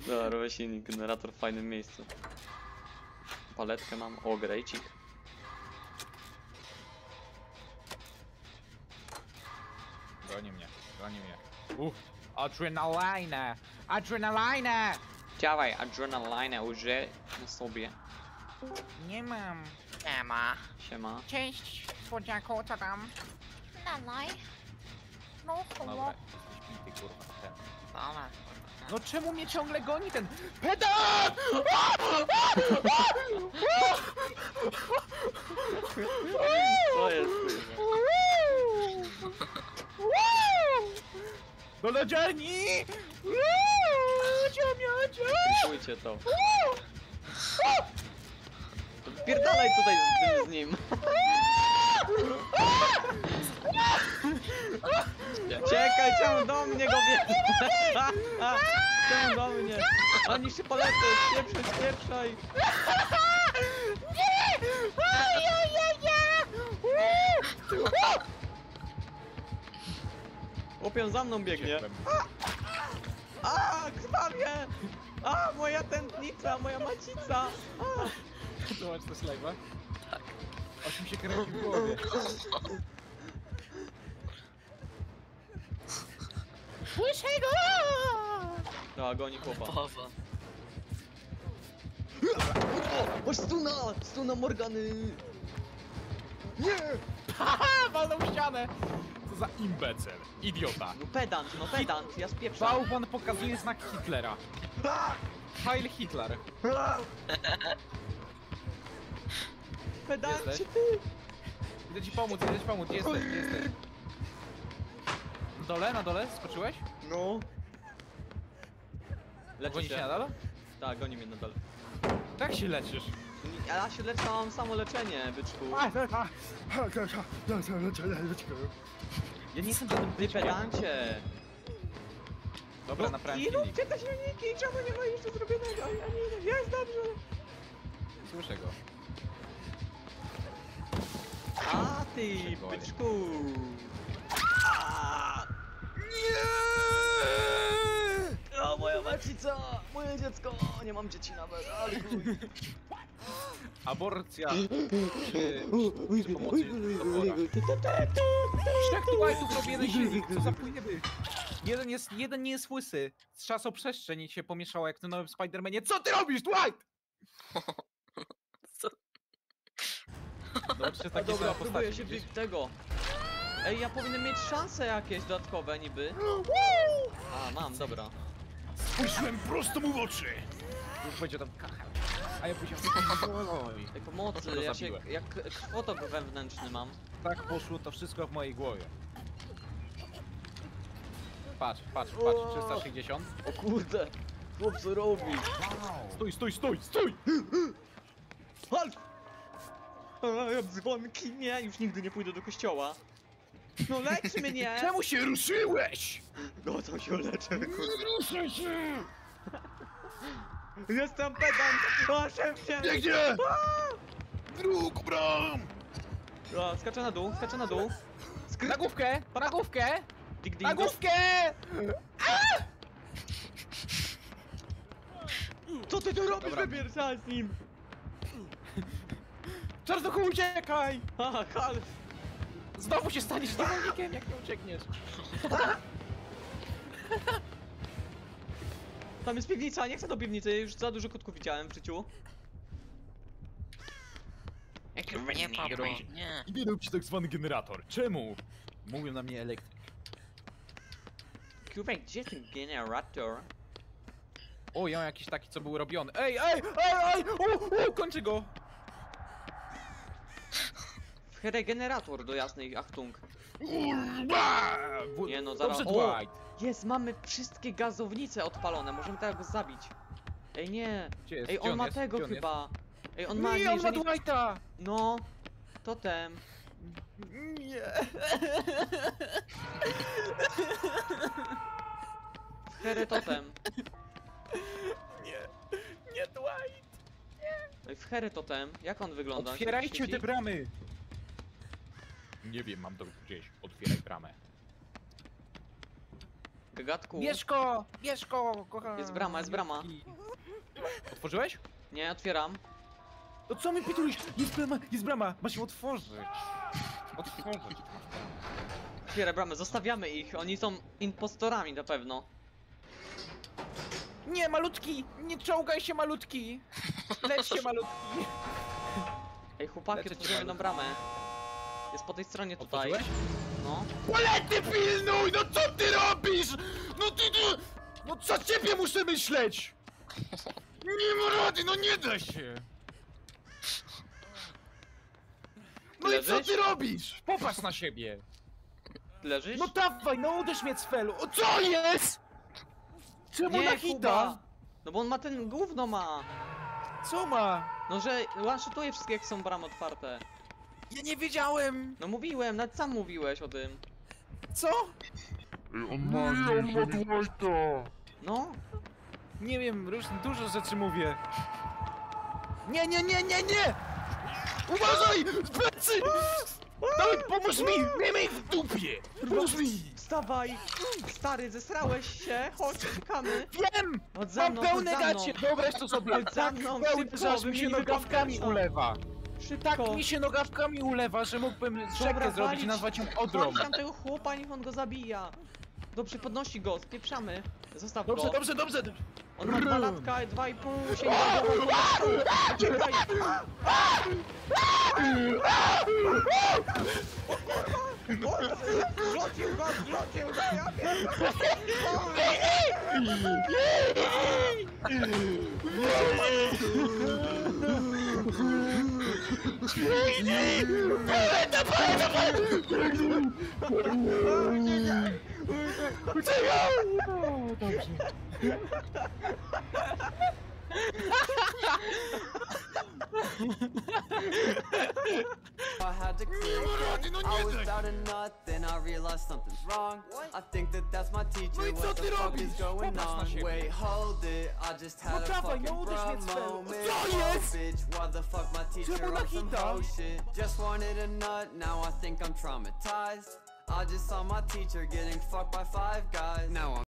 Dobra, robię silnik, generator w fajnym miejscu. Paletkę mam, o, grejcik. Goni mnie, goni mnie. Adrenaline! Adrenaline! Działaj, adrenalinę użyj na sobie. Nie mam. Nie ma. Siema. Cześć, słodziaku, co tam? Dawaj. No Dobra, chyba. jesteś bity, kurwa, ten. Dobra. No czemu mnie ciągle goni ten pedał? Co jest, kurwa? Do lodziarni! Kupujcie to. To wpierdalaj tutaj z nim. Czekaj, czemu do mnie go bierze? Czemu do mnie? Oni się polecą, spieprzaj. Łopią za mną biegnie. A, krwawie! A, moja tętnica, moja macica! A. Zobacz to slajba. Tak. Aż mi się kręci w głowie. Słyszę go! No, goni chłopa. Powa. Masz stuna Morgany! Nie! Haha, walnął w ścianę! Co za imbecel, idiota. No pedant, ja spieprzam. Bałwan pokazuje znak Hitlera. Heil Hitler. Pedancie Jesteś? ty! Idę ci pomóc, gdzie jesteś, gdzie jesteś? Na dole? Skoczyłeś? No. Leczę Goni się się. nadal? Tak, goni mnie nadal. Tak się leczysz. Ja się leczę, mam samo leczenie, byczku. Ja nie jestem żadnym Ty byczkiem. pedancie! Dobra, naprawiam I silnik. róbcie te silniki, czemu nie ma jeszcze zrobionego? Ja nie, jest dobrze. Słyszę go. A ty, Przegonie. byczku! Nie! O, moja macica! Moje dziecko! Nie mam dzieci nawet, ale chuj. Aborcja. Przy pomocy topora. Jak tu łajtów robi jeden silnik? Co za płyniemy? Jeden nie jest łysy. Z czasoprzestrzeń się pomieszało jak w tym nowym Spidermanie. Co ty robisz, Dwight? Co? Zobaczcie A takie dobra, same próbuję postacie się gdzieś. tego. Ej, ja powinienem mieć szanse jakieś dodatkowe niby. A, mam, dobra. Spojrzyłem prosto mu w oczy. Już powiedział tam kachel. A ja powiedziałem, oj. Ej, pomocy, Go ja się zabiłem. jak krwotok wewnętrzny mam. Tak poszło to wszystko w mojej głowie. Patrz, 360. O kurde, chłop co robi? Stój! Halt! A, ja dzwonki, nie, już nigdy nie pójdę do kościoła. No lecz mnie! Czemu się ruszyłeś? No to się leczę, kurde. Ruszaj się! Jestem pedant! O, szybciej! Biegnie! Druk bram! O, skaczę na dół. Na główkę! Na główkę! Dig Na dingo. główkę! Co ty tu robisz, Dobra. wypierdalaj z nim? Czarnoku, uciekaj! Aha, hal! Znowu się staniesz niewolnikiem, jak nie uciekniesz. Tam jest piwnica, nie chcę do piwnicy, już za dużo kotków widziałem w życiu. Nie, papo, nie. Idę robić tak zwany generator. Czemu? Mówią na mnie elektryk. Kurwa, gdzie jest ten generator? O, ja mam jakiś taki, co był robiony. Ej! Kończy go! Regenerator do jasnej Achtung. Nie no, zaraz. Dobrze, O! Dwight! Jest, mamy wszystkie gazownice odpalone, możemy tego zabić. Ej, nie. Gdzie jest? Ej, Gdzie on ma jest? tego Gdzie on chyba. Ej, on jest? ma, Nie, on ma jeżeli... Dwighta! No, totem. Nie. Here totem. Nie, Dwight! Ej, w Here totem. Jak on wygląda? Otwierajcie Świeci? te bramy! Nie wiem, mam to gdzieś. Otwieraj bramę. Gagatku. Bierz go, kochana. Jest brama, jest brama. Otworzyłeś? Nie, otwieram. No co mi pytujesz? Jest brama, masz ją otworzyć. Otworzyć. Otwieraj bramę, zostawiamy ich. Oni są impostorami na pewno. Nie, malutki! Nie czołgaj się, malutki! Leć się, malutki! Ej, chłopaki, Lecę ci otworzymy jedną bardzo. bramę. Jest po tej stronie tutaj. Otworzyłeś? No. Polety pilnuj! No co ty robisz? No ty... No co ciebie muszę myśleć? Nie ma rady, no nie da się! No i co Leżysz? ty robisz? Popatrz na siebie! Leżysz? No dawaj, no uderz mnie cfelu! O, Co jest? Czemu na nie, hita? Kuba! No bo on ma ten gówno ma! co ma? No że one-shotuje wszystkie jak są bramy otwarte. Ja nie wiedziałem! No mówiłem, nawet sam mówiłeś o tym. Co? On ma Dwighta! No. Nie wiem, dużo rzeczy mówię. Nie! Uważaj! Plecy! Dawaj, pomóż mi! Miejmy ich w dupie! Pomóż mi! Wstawaj! Stary, zesrałeś się? Chodź, szukamy! Wiem! Chodź za Mam mną, pełne chodź za mną. gacie! Wyobraź to sobie! Chodź za Tak mną, pełne, szybko, że aż mi się wymienimy nogawkami kompasa. ulewa! Szybko! Tak mi się nogawkami ulewa, że mógłbym rzekę zrobić walić. i nazwać ją Odrą. Chodź tam tego chłopa, niech on go zabija! Dobrze, podnosi go, spieprzamy. Zostaw Dobrze, go. dobrze! On ma 2 latka, 2,5, sięga głową do stołu. Uciekaj! Zrzucił go, ja I had to quit. I was out of nut, then I realized something's wrong. I think that's my teacher. What the fuck is going on? Wait, hold it. I just had a fucking bruh moment. Oh, bitch, why the fuck my teacher on some hoe shit? Just wanted a nut, now I think I'm traumatized. I just saw my teacher getting fucked by 5 guys. Now I'm